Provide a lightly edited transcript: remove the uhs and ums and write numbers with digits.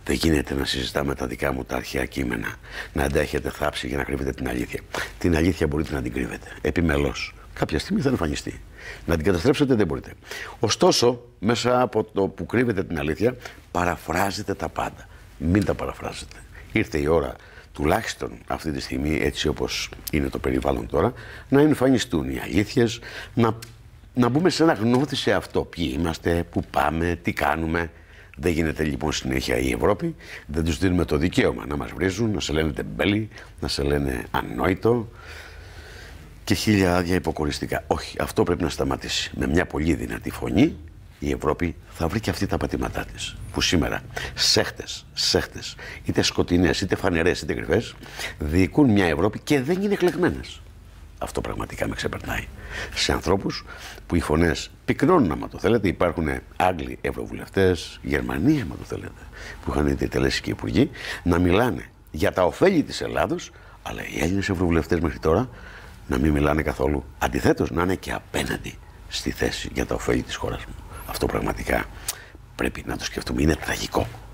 Δεν γίνεται να συζητάμε τα δικά μου τα αρχαία κείμενα, να αντέχετε θάψη για να κρύβετε την αλήθεια. Την αλήθεια μπορείτε να την κρύβετε επιμελώς. Κάποια στιγμή θα εμφανιστεί. Να την καταστρέψετε δεν μπορείτε. Ωστόσο, μέσα από το που κρύβετε την αλήθεια, παραφράζετε τα πάντα. Μην τα παραφράζετε. Ήρθε η ώρα, τουλάχιστον αυτή τη στιγμή, έτσι όπως είναι το περιβάλλον τώρα, να εμφανιστούν οι αλήθειες, να μπούμε σε αναγνώριση αυτό. Ποιοι είμαστε, πού πάμε, τι κάνουμε. Δεν γίνεται λοιπόν συνέχεια η Ευρώπη. Δεν τους δίνουμε το δικαίωμα να μας βρίζουν, να σε λένε τεμπέλη, να σε λένε ανόητο και χίλια άδεια υποκοριστικά. Όχι, αυτό πρέπει να σταματήσει. Με μια πολύ δυνατή φωνή η Ευρώπη θα βρει και αυτή τα πατήματά της. Που σήμερα σέχτες, είτε σκοτεινές, είτε φανερές, είτε κρυφές, διοικούν μια Ευρώπη και δεν είναι εκλεγμένες. Αυτό πραγματικά με ξεπερνάει. Σε ανθρώπους που οι φωνές πυκνώνουν, άμα το θέλετε. Υπάρχουν Άγγλοι ευρωβουλευτές, Γερμανοί, άμα το θέλετε, που είχαν τελέσει και υπουργοί, να μιλάνε για τα ωφέλη της Ελλάδος, αλλά οι Έλληνες ευρωβουλευτές μέχρι τώρα να μην μιλάνε καθόλου. Αντιθέτως, να είναι και απέναντι στη θέση για τα ωφέλη της χώρας μου. Αυτό πραγματικά πρέπει να το σκεφτούμε. Είναι τραγικό.